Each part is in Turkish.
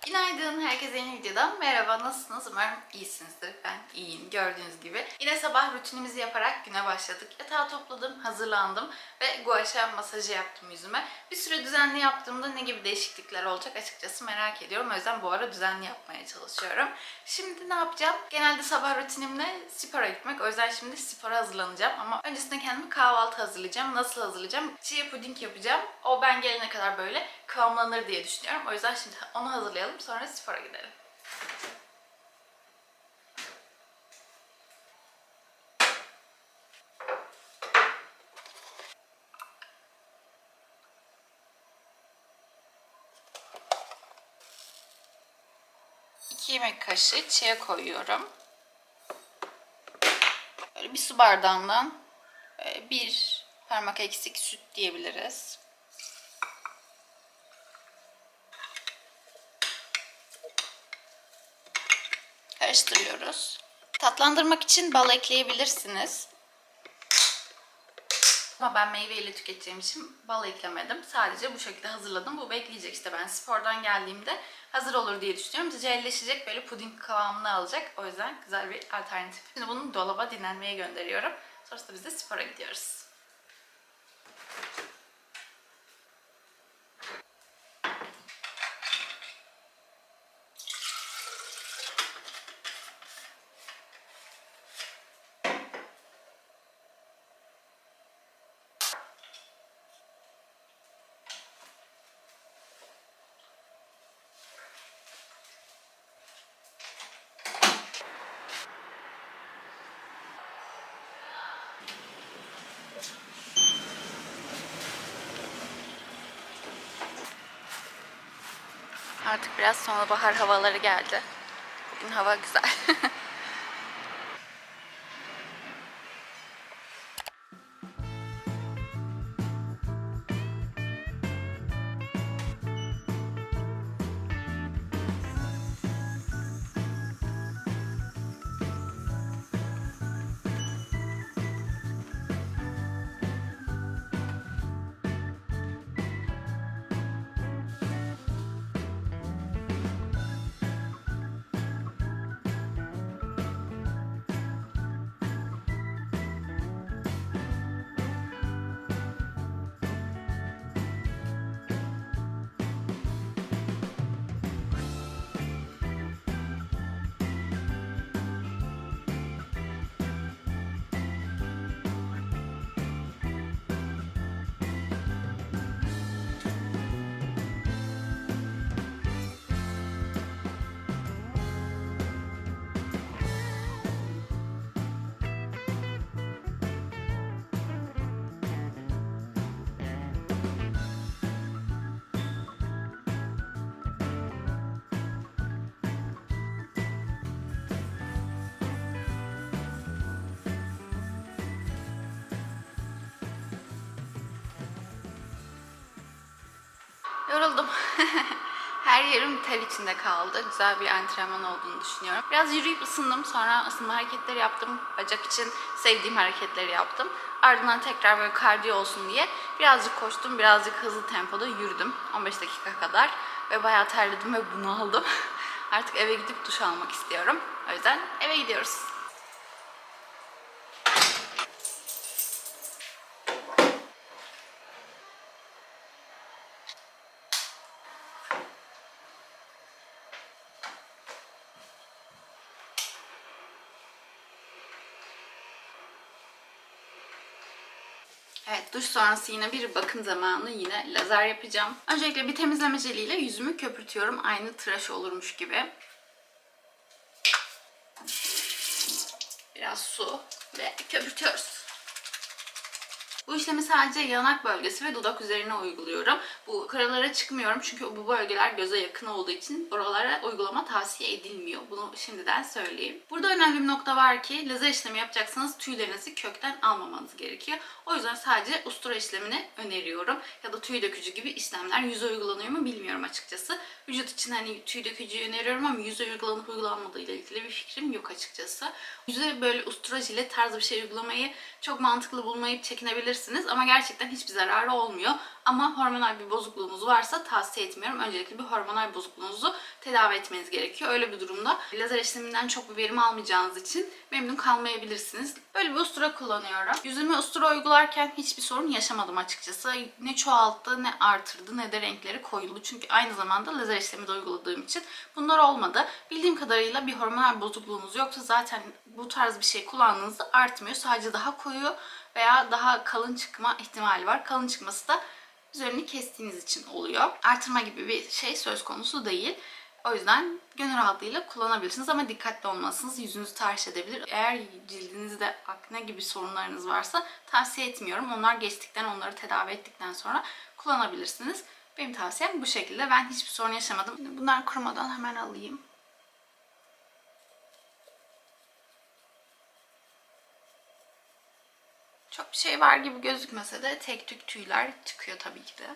Günaydın, herkese yeni videodan merhaba. Nasılsınız? Umarım iyisinizdir. Ben iyiyim, gördüğünüz gibi. Yine sabah rutinimizi yaparak güne başladık. Yatağı topladım, hazırlandım ve gua sha masajı yaptım yüzüme. Bir süre düzenli yaptığımda ne gibi değişiklikler olacak açıkçası merak ediyorum. O yüzden bu ara düzenli yapmaya çalışıyorum. Şimdi ne yapacağım? Genelde sabah rutinimle spora gitmek. O yüzden şimdi spora hazırlanacağım. Ama öncesinde kendime kahvaltı hazırlayacağım. Nasıl hazırlayacağım? Chia puding yapacağım. O ben gelene kadar böyle kıvamlanır diye düşünüyorum. O yüzden şimdi onu hazırlayalım. Sonra spora gidelim. İki yemek kaşığı chia koyuyorum. Böyle bir su bardağından bir parmak eksik süt diyebiliriz. Karıştırıyoruz. Tatlandırmak için bal ekleyebilirsiniz. Ama ben meyveyle tüketeceğim için bal eklemedim. Sadece bu şekilde hazırladım. Bu bekleyecek işte, ben spordan geldiğimde hazır olur diye düşünüyorum. Jelleşecek, böyle puding kıvamını alacak. O yüzden güzel bir alternatif. Şimdi bunu dolaba dinlenmeye gönderiyorum. Sonrasında biz de spora gidiyoruz. Artık biraz sonbahar havaları geldi. Bugün hava güzel. Yoruldum. Her yerim ter içinde kaldı. Güzel bir antrenman olduğunu düşünüyorum. Biraz yürüyüp ısındım. Sonra ısınma hareketleri yaptım. Bacak için sevdiğim hareketleri yaptım. Ardından tekrar böyle kardiyo olsun diye birazcık koştum. Birazcık hızlı tempoda yürüdüm. 15 dakika kadar. Ve bayağı terledim ve bunaldım. Artık eve gidip duş almak istiyorum. O yüzden eve gidiyoruz. Evet, duş sonrası yine bir bakım zamanı, yine lazer yapacağım. Öncelikle bir temizleme jeliyle yüzümü köpürtüyorum. Aynı tıraş olurmuş gibi. Biraz su ve köpürtüyoruz. Bu işlemi sadece yanak bölgesi ve dudak üzerine uyguluyorum. Bu karalara çıkmıyorum çünkü bu bölgeler göze yakın olduğu için oralara uygulama tavsiye edilmiyor. Bunu şimdiden söyleyeyim. Burada önemli bir nokta var ki lazer işlemi yapacaksanız tüylerinizi kökten almamanız gerekiyor. O yüzden sadece ustura işlemini öneriyorum. Ya da tüy dökücü gibi işlemler yüze uygulanıyor mu bilmiyorum açıkçası. Vücut için hani tüy dökücüyü öneriyorum ama yüze uygulanıp uygulanmadığı ile ilgili bir fikrim yok açıkçası. Yüze böyle ustura jilet tarzı bir şey uygulamayı çok mantıklı bulmayıp çekinebilirsiniz. kullanabilirsiniz ama gerçekten hiçbir zararı olmuyor. Ama hormonal bir bozukluğunuz varsa tavsiye etmiyorum. Öncelikle bir hormonal bozukluğunuzu tedavi etmeniz gerekiyor. Öyle bir durumda lazer işleminden çok bir verim almayacağınız için memnun kalmayabilirsiniz. Böyle bir ustura kullanıyorum. Yüzüme ustura uygularken hiçbir sorun yaşamadım açıkçası. Ne çoğalttı, ne artırdı, ne de renkleri koyuldu. Çünkü aynı zamanda lazer işlemi de uyguladığım için bunlar olmadı. Bildiğim kadarıyla bir hormonal bozukluğunuz yoksa zaten bu tarz bir şey kullandığınızda artmıyor. Sadece daha koyu veya daha kalın çıkma ihtimali var. Kalın çıkması da üzerini kestiğiniz için oluyor. Artırma gibi bir şey söz konusu değil. O yüzden gönül rahatlığıyla kullanabilirsiniz ama dikkatli olmalısınız. Yüzünüzü tahriş edebilir. Eğer cildinizde akne gibi sorunlarınız varsa tavsiye etmiyorum. Onlar geçtikten, onları tedavi ettikten sonra kullanabilirsiniz. Benim tavsiyem bu şekilde. Ben hiçbir sorun yaşamadım. Bunlar kurumadan hemen alayım. Çok bir şey var gibi gözükmese de tek tük tüyler çıkıyor tabii ki de.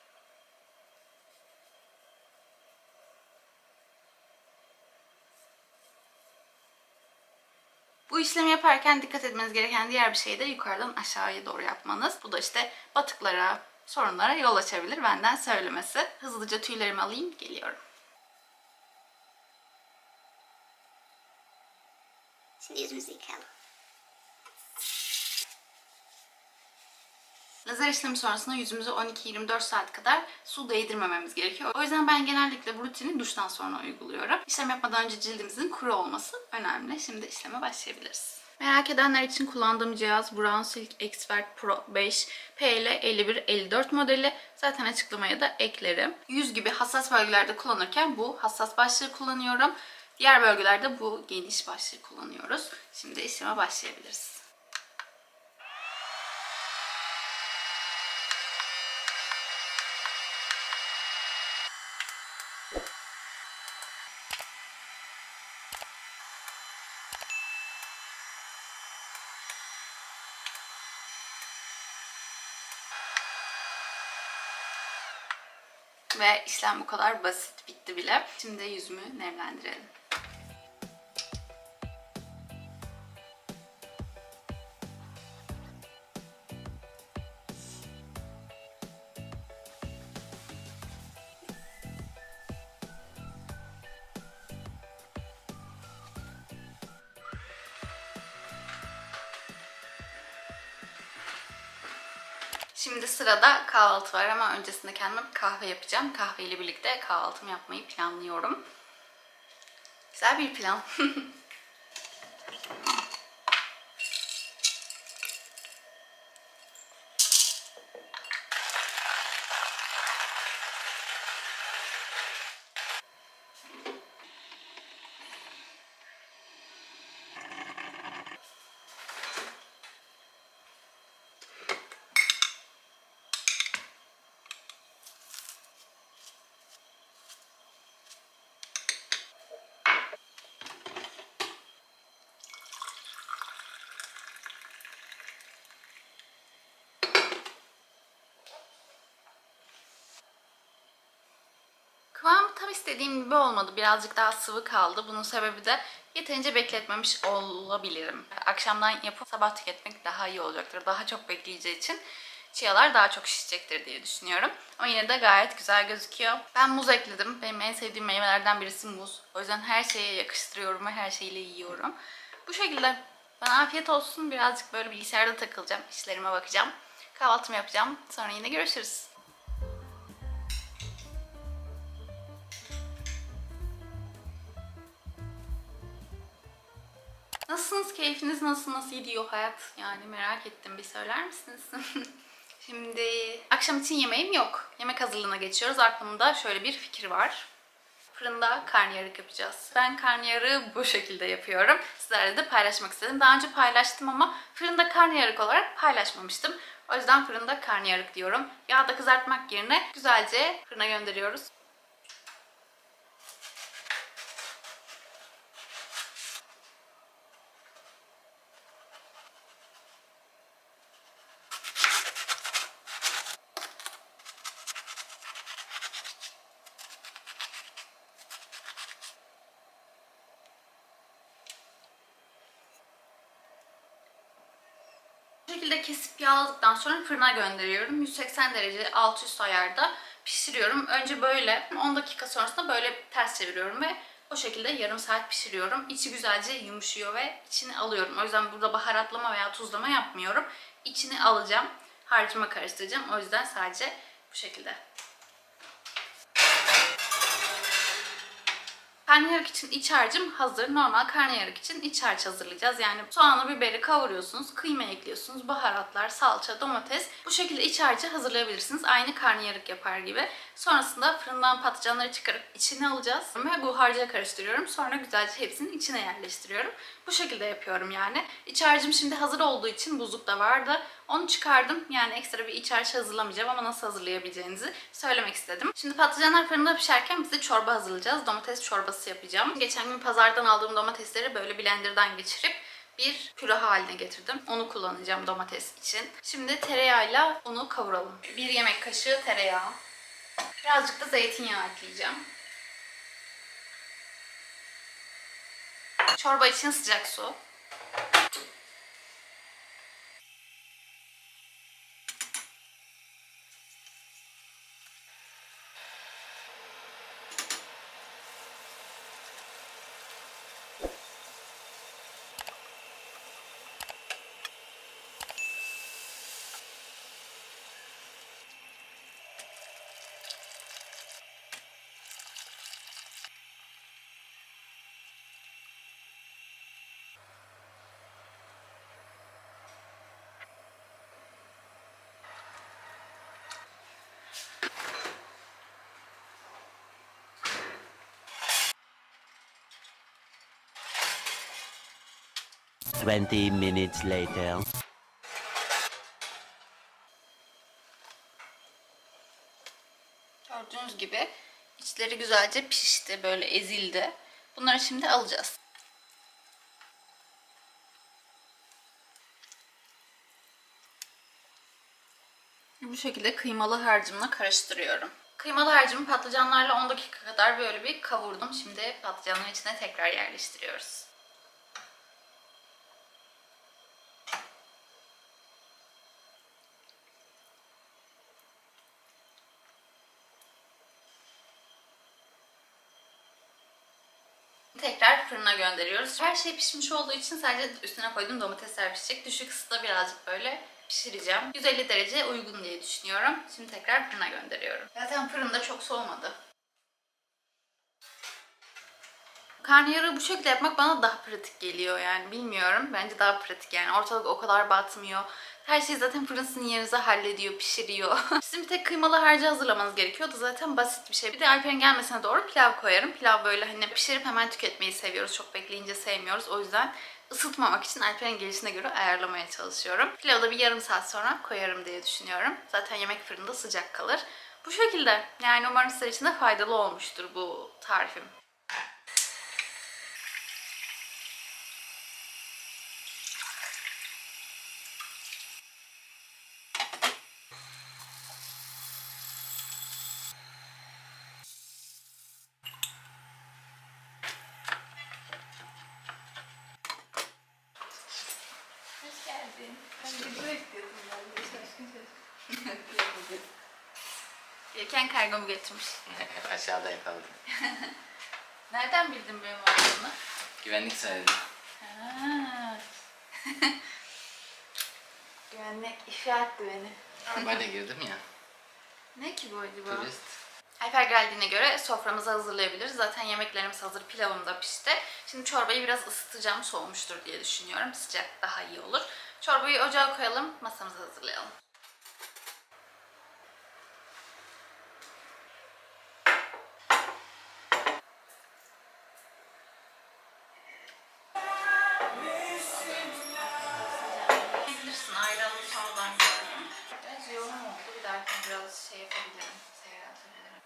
Bu işlemi yaparken dikkat etmeniz gereken diğer bir şey de yukarıdan aşağıya doğru yapmanız. Bu da işte batıklara, sorunlara yol açabilir, benden söylemesi. Hızlıca tüylerimi alayım, geliyorum. Şimdi yüzümüzü yıkayalım. Lazer işlemi sonrasında yüzümüze 12-24 saat kadar su değdirmememiz gerekiyor. O yüzden ben genellikle bu rutini duştan sonra uyguluyorum. İşlem yapmadan önce cildimizin kuru olması önemli. Şimdi işleme başlayabiliriz. Merak edenler için kullandığım cihaz Brown Silk Expert Pro 5 PL5154 modeli. Zaten açıklamaya da eklerim. Yüz gibi hassas bölgelerde kullanırken bu hassas başlığı kullanıyorum. Diğer bölgelerde bu geniş başlığı kullanıyoruz. Şimdi işleme başlayabiliriz. Ve işlem bu kadar basit, bitti bile. Şimdi yüzümü nemlendirelim. Şimdi sırada kahvaltı var ama öncesinde kendime bir kahve yapacağım. Kahveyle birlikte kahvaltımı yapmayı planlıyorum. Güzel bir plan. Kıvamı tam istediğim gibi olmadı. Birazcık daha sıvı kaldı. Bunun sebebi de yeterince bekletmemiş olabilirim. Akşamdan yapıp sabah tüketmek daha iyi olacaktır. Daha çok bekleyeceği için chialar daha çok şişecektir diye düşünüyorum. Ama yine de gayet güzel gözüküyor. Ben muz ekledim. Benim en sevdiğim meyvelerden birisi muz. O yüzden her şeye yakıştırıyorum ve her şeyle yiyorum. Bu şekilde. Bana afiyet olsun. Birazcık böyle bilgisayarda takılacağım. İşlerime bakacağım. Kahvaltımı yapacağım. Sonra yine görüşürüz. Nasılsınız? Keyfiniz nasıl? Nasıl gidiyor hayat? Yani merak ettim. Bir söyler misiniz? Şimdi akşam için yemeğim yok. Yemek hazırlığına geçiyoruz. Aklımda şöyle bir fikir var. Fırında karnıyarık yapacağız. Ben karnıyarığı bu şekilde yapıyorum. Sizlerle de paylaşmak istedim. Daha önce paylaştım ama fırında karnıyarık olarak paylaşmamıştım. O yüzden fırında karnıyarık diyorum. Yağda kızartmak yerine güzelce fırına gönderiyoruz. şekilde kesip yağladıktan sonra fırına gönderiyorum. 180 derece alt üst ayarda pişiriyorum. Önce böyle 10 dakika sonrasında böyle ters çeviriyorum ve o şekilde yarım saat pişiriyorum. İçi güzelce yumuşuyor ve içini alıyorum. O yüzden burada baharatlama veya tuzlama yapmıyorum. İçini alacağım. Harcıma karıştıracağım. O yüzden sadece bu şekilde. Karnıyarık için iç harcım hazır. Normal karnıyarık için iç harç hazırlayacağız. Yani soğanı, biberi kavuruyorsunuz, kıyma ekliyorsunuz, baharatlar, salça, domates. Bu şekilde iç harcı hazırlayabilirsiniz. Aynı karnıyarık yapar gibi. Sonrasında fırından patlıcanları çıkarıp içine alacağız. Ve bu harca karıştırıyorum. Sonra güzelce hepsini içine yerleştiriyorum. Bu şekilde yapıyorum yani. İç harcım şimdi hazır olduğu için buzlukta vardı. Onu çıkardım. Yani ekstra bir iç harç hazırlamayacağım ama nasıl hazırlayabileceğinizi söylemek istedim. Şimdi patlıcanlar fırında pişerken biz de çorba hazırlayacağız. Domates çorbası yapacağım. Geçen gün pazardan aldığım domatesleri böyle blenderdan geçirip bir püre haline getirdim. Onu kullanacağım domates için. Şimdi tereyağıyla unu kavuralım. 1 yemek kaşığı tereyağı. Birazcık da zeytinyağı ekleyeceğim. Çorba için sıcak su. Twenty minutes later. Gördüğünüz gibi içleri güzelce pişti, böyle ezildi. Bunları şimdi alacağız. Bu şekilde kıymalı harcımla karıştırıyorum. Kıymalı harcımı patlıcanlarla 10 dakika kadar böyle bir kavurdum. Şimdi patlıcanların içine tekrar yerleştiriyoruz. Tekrar fırına gönderiyoruz. Her şey pişmiş olduğu için sadece üstüne koyduğum domatesler pişecek. Düşük ısıda birazcık böyle pişireceğim. 150 derece uygun diye düşünüyorum. Şimdi tekrar fırına gönderiyorum. Zaten fırında çok soğumadı. Karnıyarığı bu şekilde yapmak bana daha pratik geliyor yani bilmiyorum. Bence daha pratik yani ortalık o kadar batmıyor. Her şeyi zaten fırın sizin yerinize hallediyor, pişiriyor. Sizin bir tek kıymalı harcı hazırlamanız gerekiyor da zaten basit bir şey. Bir de Alper'in gelmesine doğru pilav koyarım. Pilav böyle hani pişirip hemen tüketmeyi seviyoruz. Çok bekleyince sevmiyoruz. O yüzden ısıtmamak için Alper'in gelişine göre ayarlamaya çalışıyorum. Pilavı da bir yarım saat sonra koyarım diye düşünüyorum. Zaten yemek fırında sıcak kalır. Bu şekilde yani umarım sizler için de faydalı olmuştur bu tarifim. Gelirken kargomu getirmiş. Aşağıda yakaladım. Nereden bildin benim olduğunu? Güvenlik söyledi. Güvenlik ifşa etti beni. Arabayla girdim ya. Ne ki bu acaba? Turist. Alper geldiğine göre soframızı hazırlayabiliriz. Zaten yemeklerimiz hazır, pilavım da pişti. Şimdi çorbayı biraz ısıtacağım, soğumuştur diye düşünüyorum. Sıcak daha iyi olur. Çorbayı ocağa koyalım, masamızı hazırlayalım. Bilirsin, ayranı sonradan koyalım. Biraz yoğun oldu. Bir dahakine biraz şey yapabilirim, seyretabilirim.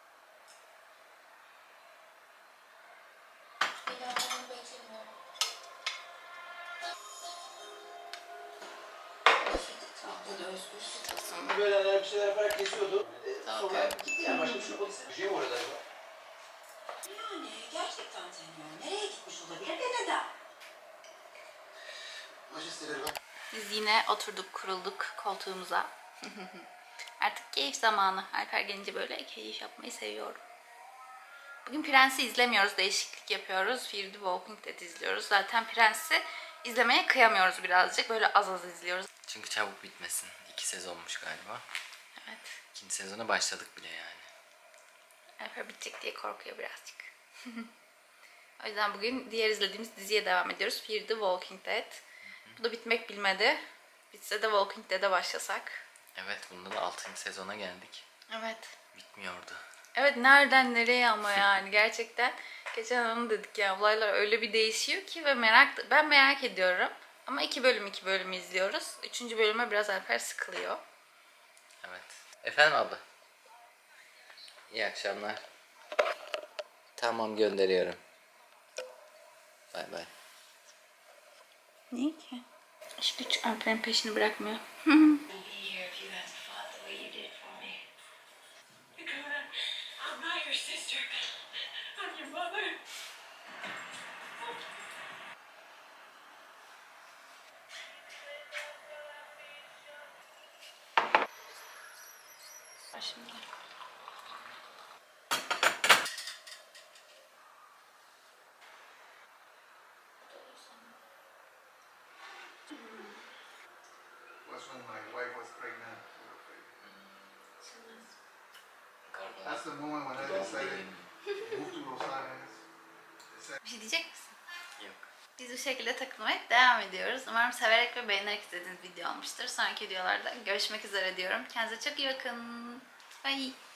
Böyle bir şeyler yaparak kesiyordu. Tamam. Sonra gitti yani başka bir şey olmadı. Bir şey mi orada acaba? Yani gerçekten tanıyorum. Nereye gitmiş olabilir de neden? Majesteleri var. Biz yine oturduk, kurulduk koltuğumuza. Artık keyif zamanı. Alper gelince böyle keyif yapmayı seviyorum. Bugün Prens'i izlemiyoruz, değişiklik yapıyoruz. Fear the Walking Dead izliyoruz. Zaten Prens'i izlemeye kıyamıyoruz birazcık. Böyle az az izliyoruz. Çünkü çabuk bitmesin. 2 sezonmuş galiba. Evet. 2. sezona başladık bile yani. Alper bitecek diye korkuyor birazcık. O yüzden bugün diğer izlediğimiz diziye devam ediyoruz. Fear the Walking Dead. Bu da bitmek bilmedi. Bitse de Walking Dead'e başlasak. Evet, bunda da 6. sezona geldik. Evet. Bitmiyordu. Evet, nereden nereye ama yani gerçekten. Geçen onu dedik ya, olaylar öyle bir değişiyor ki ve ben merak ediyorum. Ama 2 bölüm izliyoruz. 3. bölüme biraz Alper sıkılıyor. Evet. Efendim abla. İyi akşamlar. Tamam, gönderiyorum. Bay bay. Niye ki? İşte hiç Alper'in peşini bırakmıyor. I'll be here if you hadn't fought the way you did for me. Dakota, I'm not your sister. I'm your mother. Şimdi. Was when my wife was pregnant. That's the moment when I decided to move to Los Angeles. Bir şey diyecek misin? Yok. Biz bu şekilde takılmaya devam ediyoruz. Umarım severek ve beğenerek izlediğiniz video olmuştur. Sonraki videolarda görüşmek üzere diyorum. Kendinize çok iyi bakın. Bye.